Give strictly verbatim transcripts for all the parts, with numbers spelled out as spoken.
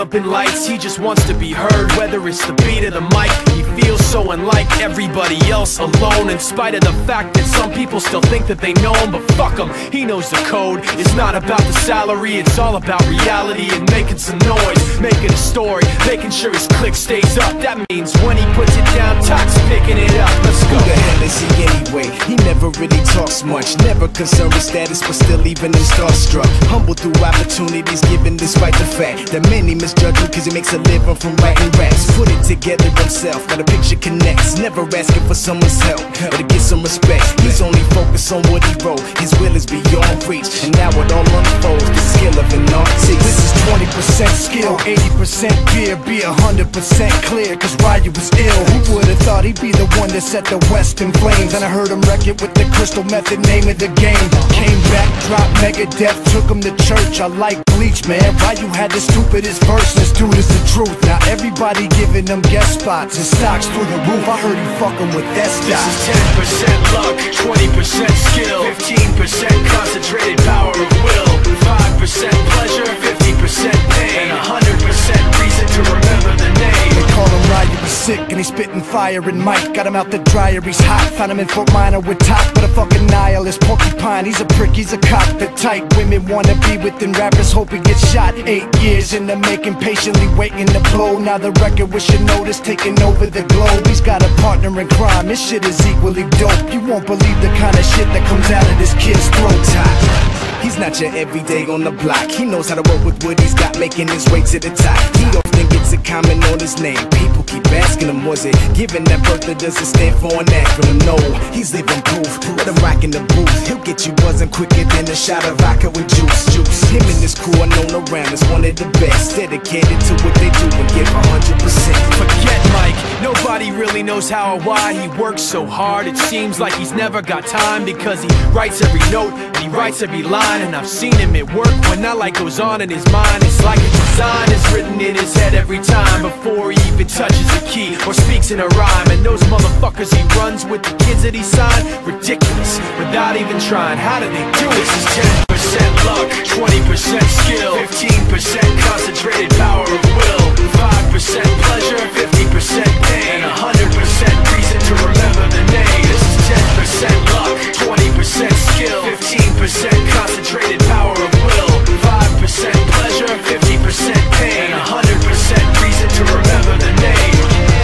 up in lights, he just wants to be heard. Whether it's the beat or the mic, he feels so unlike everybody else, alone. In spite of the fact that some people still think that they know him, but fuck him, he knows the code. It's not about the salary, it's all about reality and making some noise, making a story, making sure his click stays up. That means when he puts it down, Tox picking it up. Let's go. Who the hell is he anyway? He never really talks much, never concerned with status, but still even him starstruck. Humble through opportunities given despite the fact that many misjudge him cause he makes a living from writing raps. Put it together himself, got a picture connects, never asking for someone's help or to get some respect. He's only focused on what he wrote, his will is beyond reach, and now it all unfolds, the skill of an artist. This is twenty percent skill, eighty percent fear, be one hundred percent clear, cause Ryu was ill. Who would've thought he'd be the one that set the West in flames? And I heard him wreck it with the Crystal Method, name of the game. Came back, dropped Megadeth, took him to church. I like Bleach, man. Ryu had the stupidest verse, this dude is the truth. Now everybody giving them guest spots and stocks through the roof. I heard he fucking with that stock. This is ten percent luck, twenty percent skill, fifteen percent concentrated power of will, five percent pleasure, fifty percent pain, and one hundred percent reason to remember the name. They call him Ryu, he's sick and he's spitting fire and Mike got him out the dryer, he's hot. Found him in Fort Minor with top, but a fucking nihilist porcupine. He's a prick, he's a cop. The type women wanna be within rappers, hope he gets shot. Eight years in the making, patiently waiting to blow. Now the record with your notice taking over the globe. He's got a partner in crime, his shit is equally dope. You won't believe the kind of shit that comes out of this kid's throat. He's not your everyday on the block. He knows how to work with what he's got, making his way to the top. He often gets a comment on his name. People keep asking him, was it given that birth that doesn't stand for an acronym? No, he's living proof. Let him rock in the booth. He'll get you buzzing quicker than a shot of vodka with juice. Juice. Him and his crew are known around as one of the best, dedicated to what they do and give one hundred percent. Forget Mike, nobody really knows how or why he works so hard. It seems like he's never got time because he writes every note and he writes every line. And I've seen him at work when that light goes on in his mind. It's like a design is written in his head every time before he even touches a key or speaks in a rhyme. And those motherfuckers he runs with, the kids that he signed, ridiculous, without even trying. How do they do this? Is ten percent luck, twenty percent skill, fifteen percent concentrated power of will, five percent pleasure, fifty percent pain, and one hundred percent reason to remember the name. This is ten percent luck, twenty percent skill, fifteen percent concentrated power of will, five percent pleasure, fifty percent pain, and one hundred percent reason to remember the name.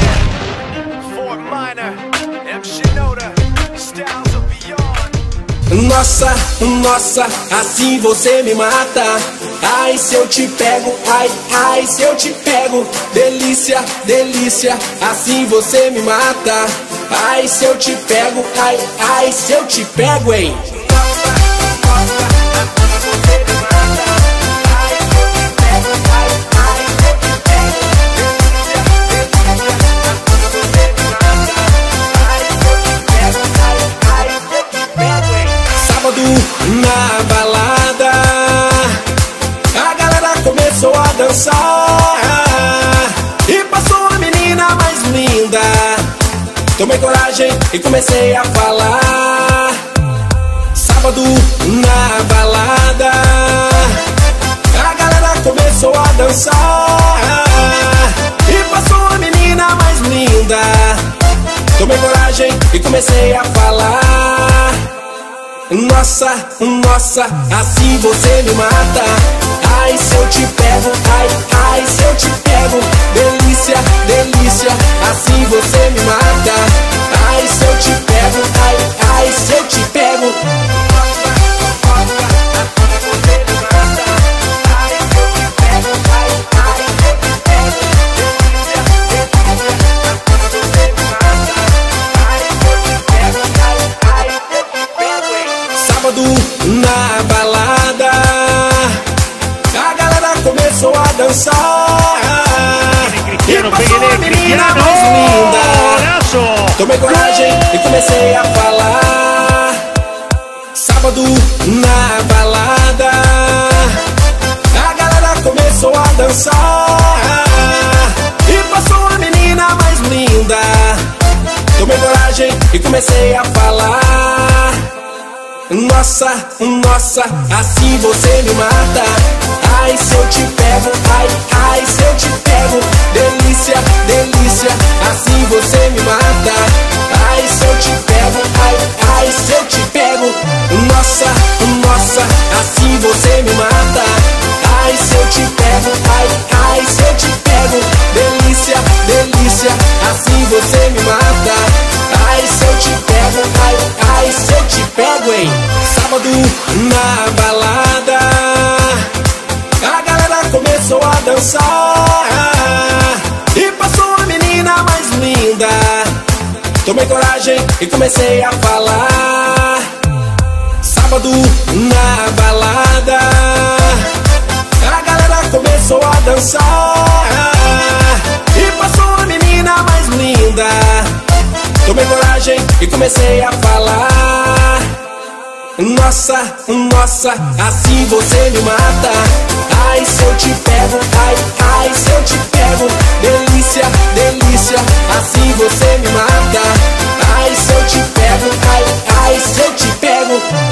Yeah. Fort Minor, M. Shinoda, Styles of Beyond. Nossa, nossa, assim você me mata. Ai, se eu te pego, ai, ai, se eu te pego. Delícia, delícia, assim você me mata. Ai, se eu te pego, ai, ai, se eu te pego, hein. Na balada, a galera começou a dançar e passou uma menina mais linda. Tomei coragem e comecei a falar. Sábado na balada, a galera começou a dançar e passou uma menina mais linda. Tomei coragem e comecei a falar. Nossa, nossa, assim você me mata. Ai, se eu te pego, ai, ai, se eu te pego. Delícia, delícia, assim você me mata. Ai, se eu te pego, ai, ai, se eu te pego. Na balada, a galera começou a dançar e passou uma menina mais linda. Tomei coragem e comecei a falar. Sábado na balada, a galera começou a dançar e passou uma menina mais linda. Tomei coragem e comecei a falar. nossa, nossa, assim você me mata. Ai, se eu te pego, ai, ai, se eu te pego. Delícia, delícia, assim você me mata. Ai, se eu te pego, ai, ai, se eu te pego. Nossa, nossa, assim você me mata. Ai, se eu te pego, ai, ai, se eu te pego. Delícia, delícia, assim você me mata. Ai, se eu te pego, ai, ai, se eu te pego, hein. Sábado na balada, a galera começou a dançar e passou uma menina mais linda. Tomei coragem e comecei a falar. Sábado na balada, a galera começou a dançar e passou uma menina mais linda. Tomei coragem e comecei a falar. Nossa, nossa, assim você me mata. Ai, se eu te pego, ai, ai, se eu te pego. Delícia, delícia, assim você me mata. Ai, se eu te pego, ai, ai, se eu te pego.